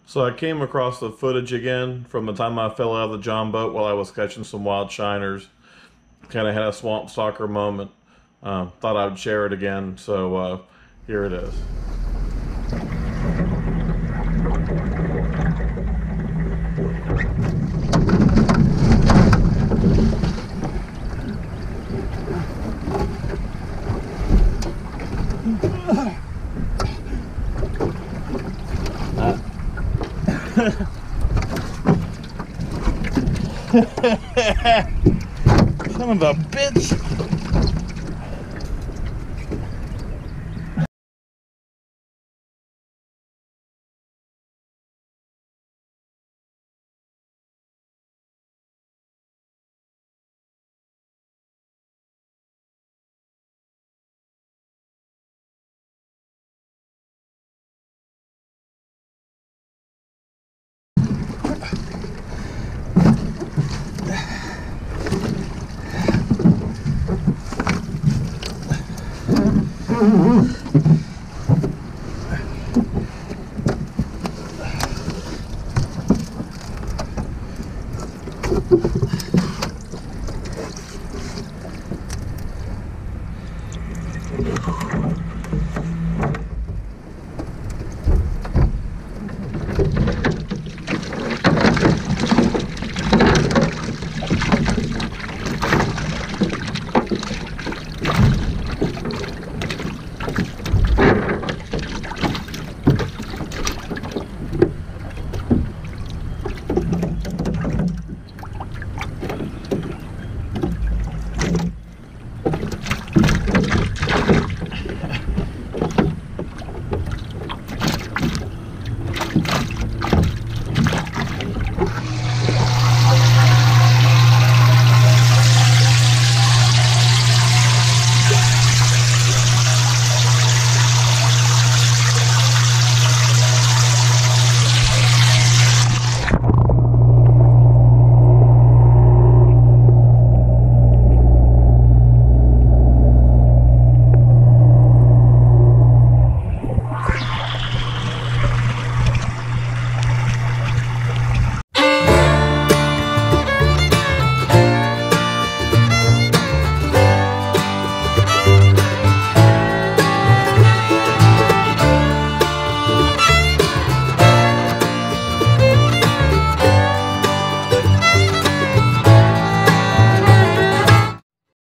So I came across the footage again from the time I fell out of the John boat while I was catching some wild shiners. Kind of had a swamp stalker moment. Thought I would share it again, so here it is. Son of a bitch!